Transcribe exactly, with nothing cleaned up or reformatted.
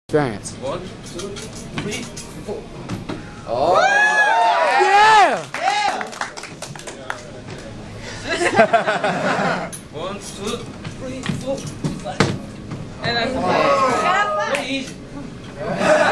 Dance. One, two, three, four. Oh! Yeah! Yeah! One, two, three, four, five. And then very easy.